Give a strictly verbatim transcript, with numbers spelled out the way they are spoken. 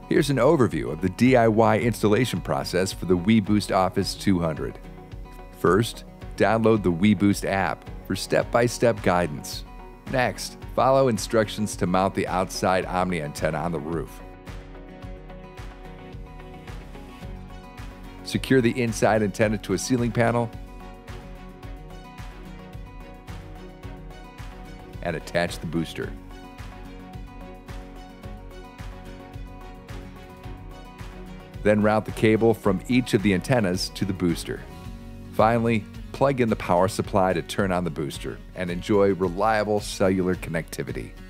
Here's an overview of the D I Y installation process for the weBoost Office two hundred. First, download the weBoost app for step-by-step guidance. Next, follow instructions to mount the outside Omni antenna on the roof. Secure the inside antenna to a ceiling panel and attach the booster. Then route the cable from each of the antennas to the booster. Finally, plug in the power supply to turn on the booster and enjoy reliable cellular connectivity.